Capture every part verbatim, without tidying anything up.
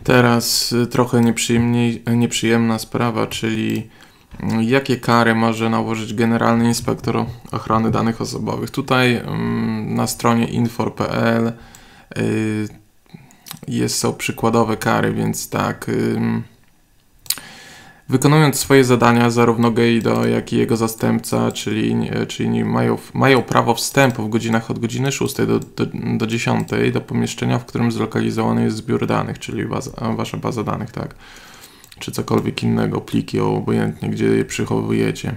Teraz y, trochę nieprzyjemniej, nieprzyjemna sprawa, czyli y, jakie kary może nałożyć Generalny Inspektor Ochrony Danych Osobowych. Tutaj y, na stronie infor kropka p l y, jest, są przykładowe kary, więc tak... Y, Wykonując swoje zadania, zarówno GEIDO, jak i jego zastępca, czyli, czyli mają, mają prawo wstępu w godzinach od godziny szóstej do, do, do dziesiątej do pomieszczenia, w którym zlokalizowany jest zbiór danych, czyli baza, wasza baza danych, tak? Czy cokolwiek innego, pliki, obojętnie, gdzie je przechowujecie.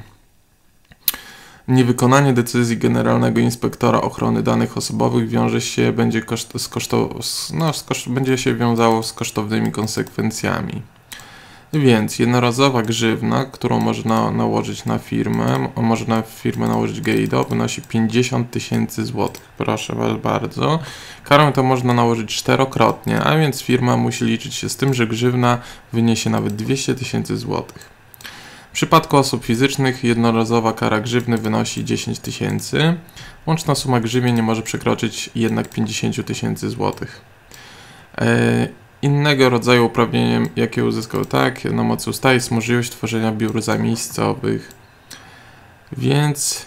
Niewykonanie decyzji Generalnego Inspektora Ochrony Danych Osobowych wiąże się, będzie, koszt, z kosztow, no, z koszt, będzie się wiązało z kosztownymi konsekwencjami. Więc jednorazowa grzywna, którą można nałożyć na firmę, można na firmę nałożyć GEIDO, wynosi pięćdziesiąt tysięcy złotych. Proszę was bardzo. Karę to można nałożyć czterokrotnie, a więc firma musi liczyć się z tym, że grzywna wyniesie nawet dwieście tysięcy złotych. W przypadku osób fizycznych jednorazowa kara grzywny wynosi dziesięć tysięcy. Łączna suma grzywny nie może przekroczyć jednak pięćdziesiąt tysięcy złotych. Eee, Innego rodzaju uprawnieniem, jakie uzyskał tak, na mocy ustawy jest możliwość tworzenia biur zamiejscowych. Więc,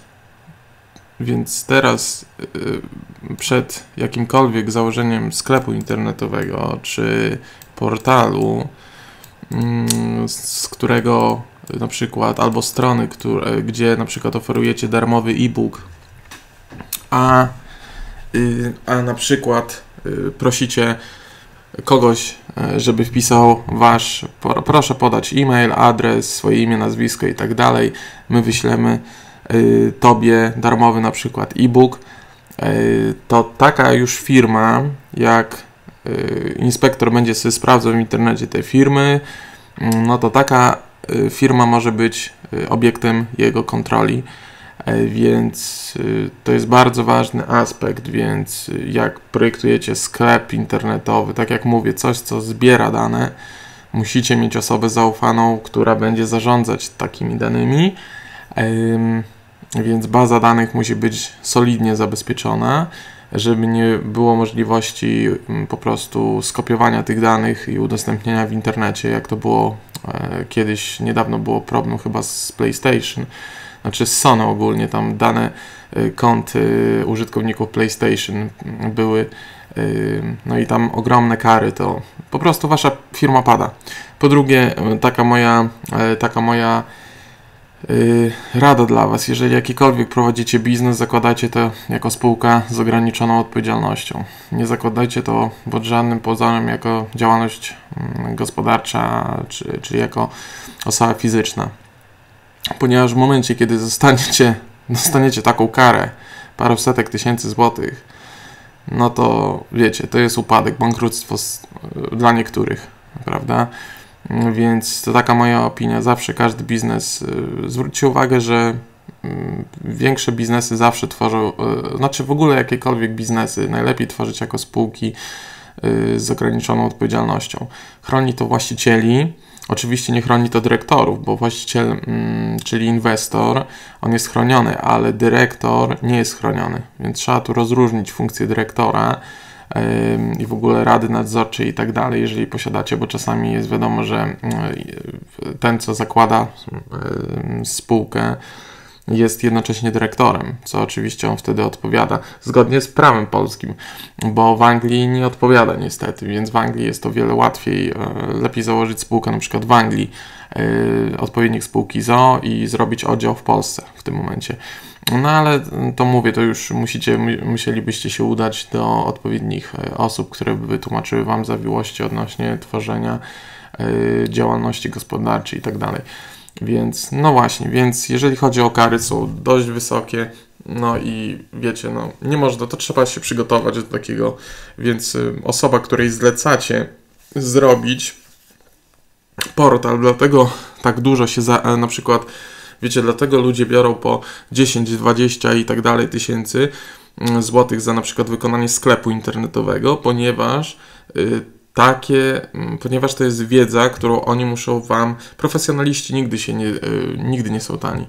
więc teraz yy, przed jakimkolwiek założeniem sklepu internetowego czy portalu, yy, z którego na przykład, albo strony, które, gdzie na przykład oferujecie darmowy e-book, a, yy, a na przykład yy, prosicie kogoś, żeby wpisał wasz, proszę podać e-mail, adres, swoje imię, nazwisko i tak dalej. My wyślemy y, tobie darmowy na przykład e-book. Y, to taka już firma, jak y, inspektor będzie sobie sprawdzał w internecie te firmy, y, no to taka y, firma może być y, obiektem jego kontroli. Więc to jest bardzo ważny aspekt, więc jak projektujecie sklep internetowy, tak jak mówię, coś co zbiera dane, musicie mieć osobę zaufaną, która będzie zarządzać takimi danymi, więc baza danych musi być solidnie zabezpieczona, żeby nie było możliwości po prostu skopiowania tych danych i udostępnienia w internecie, jak to było kiedyś, niedawno było problem chyba z PlayStation, znaczy z Sony ogólnie, tam dane y, kont y, użytkowników PlayStation były, y, no i tam ogromne kary, to po prostu wasza firma pada. Po drugie, taka moja, y, taka moja y, rada dla was, jeżeli jakikolwiek prowadzicie biznes, zakładajcie to jako spółka z ograniczoną odpowiedzialnością. Nie zakładajcie to pod żadnym pozorem jako działalność y, gospodarcza, czy, czy jako osoba fizyczna. Ponieważ w momencie, kiedy zostaniecie, dostaniecie taką karę, parę setek tysięcy złotych, no to wiecie, to jest upadek, bankructwo z, dla niektórych, prawda? Więc to taka moja opinia. Zawsze każdy biznes, zwróćcie uwagę, że większe biznesy zawsze tworzą, znaczy w ogóle jakiekolwiek biznesy, najlepiej tworzyć jako spółki z ograniczoną odpowiedzialnością. Chroni to właścicieli. Oczywiście nie chroni to dyrektorów, bo właściciel, mm, czyli inwestor, on jest chroniony, ale dyrektor nie jest chroniony, więc trzeba tu rozróżnić funkcję dyrektora yy, i w ogóle rady nadzorczej i tak dalej, jeżeli posiadacie, bo czasami jest wiadomo, że yy, ten, co zakłada yy, spółkę, jest jednocześnie dyrektorem, co oczywiście on wtedy odpowiada zgodnie z prawem polskim, bo w Anglii nie odpowiada niestety, więc w Anglii jest to wiele łatwiej, lepiej założyć spółkę na przykład w Anglii, odpowiednik spółki z o o i zrobić oddział w Polsce w tym momencie. No ale to mówię, to już musicie, musielibyście się udać do odpowiednich osób, które by wytłumaczyły wam zawiłości odnośnie tworzenia działalności gospodarczej i tak dalej. Więc, no właśnie, więc jeżeli chodzi o kary, są dość wysokie, no i wiecie, no nie można, to trzeba się przygotować do takiego, więc y, osoba, której zlecacie zrobić portal, dlatego tak dużo się za, na przykład, wiecie, dlatego ludzie biorą po dziesięć, dwadzieścia i tak dalej tysięcy złotych za na przykład wykonanie sklepu internetowego, ponieważ y, takie, ponieważ to jest wiedza, którą oni muszą wam, profesjonaliści nigdy się nie, nigdy nie są tani.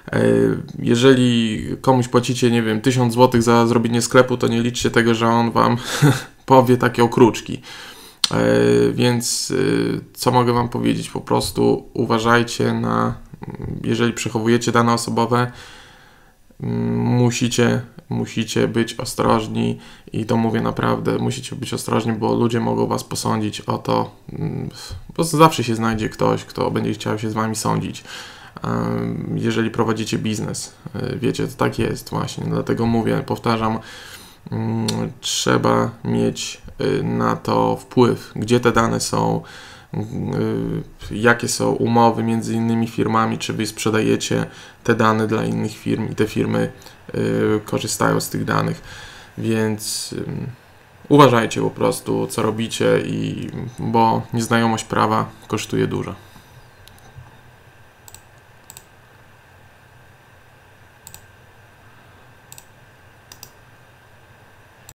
Jeżeli komuś płacicie, nie wiem, tysiąc złotych za zrobienie sklepu, to nie liczcie tego, że on wam powie takie okruczki. Więc co mogę Wam powiedzieć? Po prostu uważajcie na, jeżeli przechowujecie dane osobowe, musicie, musicie być ostrożni i to mówię naprawdę, musicie być ostrożni, bo ludzie mogą Was posądzić o to, po prostu zawsze się znajdzie ktoś, kto będzie chciał się z Wami sądzić, jeżeli prowadzicie biznes. Wiecie, to tak jest właśnie, dlatego mówię, powtarzam, trzeba mieć na to wpływ, gdzie te dane są, jakie są umowy między innymi firmami, czy Wy sprzedajecie te dane dla innych firm i te firmy korzystają z tych danych, więc uważajcie po prostu, co robicie, i bo nieznajomość prawa kosztuje dużo.